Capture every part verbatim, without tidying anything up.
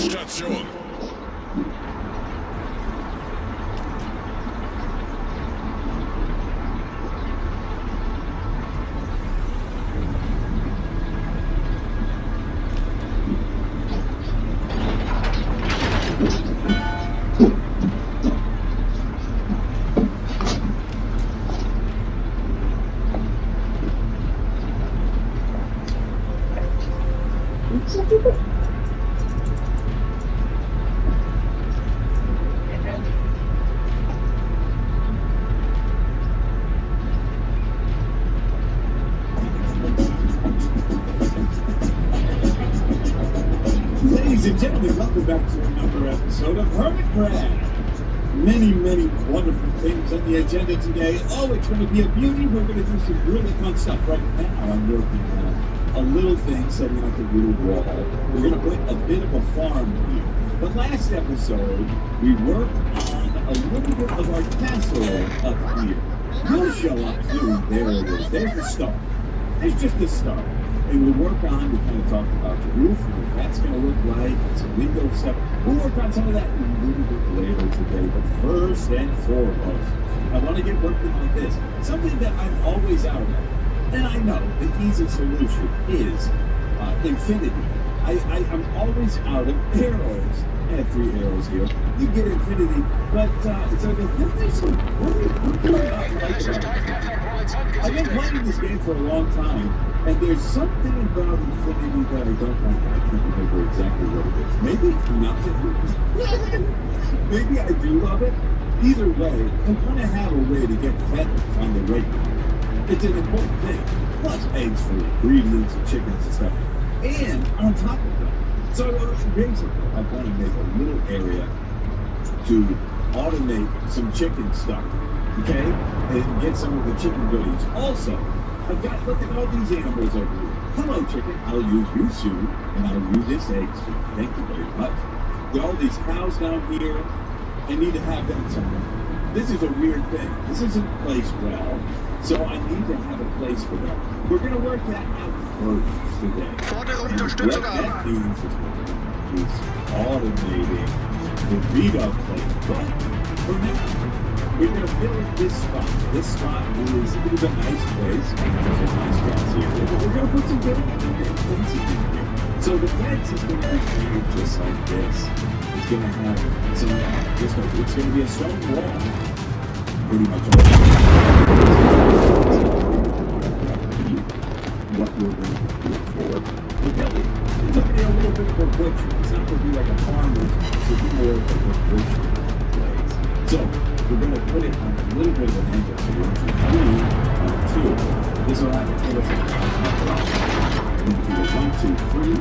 Endstation. Ladies and gentlemen, welcome back to another episode of Hermit Crab. Many, many wonderful things on the agenda today. Oh, it's going to be a beauty. We're going to do some really fun stuff. Right now, I'm working on a little thing, setting up a little wall. We're going to put a bit of a farm here. But last episode, we worked on a little bit of our castle up here. We'll show up soon. There it is. There's the start. There's just the start. And we'll work on, we kind of talked about the roof, and what that's going to look like, and some window stuff. We'll work on some of that a little bit later today. But first and foremost, I want to get working on this. Something that I'm always out of. And I know the easy solution is uh, infinity. I, I, I'm always out of arrows. I have three arrows here. You get infinity, but uh, it's like, what is it? What do you not like about it? I've been playing this game for a long time, and there's something about infinity that I don't like. I can't remember exactly what it is. Maybe nothing. Maybe I do love it. Either way, I want to have a way to get feathers on the rate. It's an important thing. Plus eggs for ingredients and chickens and stuff. And on top of that, so basically, I want to make a little area to automate some chicken stuff. Okay? And get some of the chicken goodies. Also, I've got, look at all these animals over here. Hello, chicken. I'll use you soon, and I'll use this egg soon. Thank you very much. There are all these cows down here. I need to have them somewhere. This is a weird thing. This isn't placed well, so I need to have a place for them. We're going to work that out first today. And what that means is is automating the readout plate. But for now, we're going to fill in this spot. This spot is, it is a nice place. There's a nice grass area. But we're going to put some good fences in here. So the fence is going to be treated just like this. It's going to have some, just like, it's going to be a stone wall. Pretty much all. What we're going to do for the belly. It's going to be a little bit of a butcher. It's not going to be like a farmer's. It's going to be more of a butcher place. So, we're going to put it on a little bit of an angle. So we're going to do three on two. This will have to give us a we're going to do a one, two, three.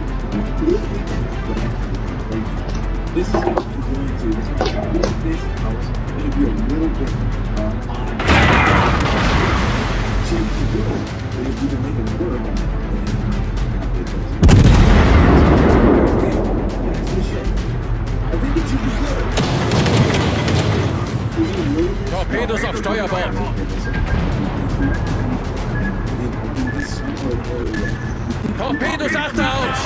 This is what we're going to, this is going to make this house. It'll be a little bit uh, odd. Change the wood. But if you can make it work, then it does. That's the shape. I think it should be good. Torpedos auf Steuerbord! Torpedos achterhouse!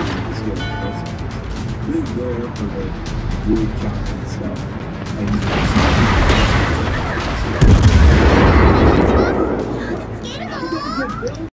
Big there for the wood chop and stuff. And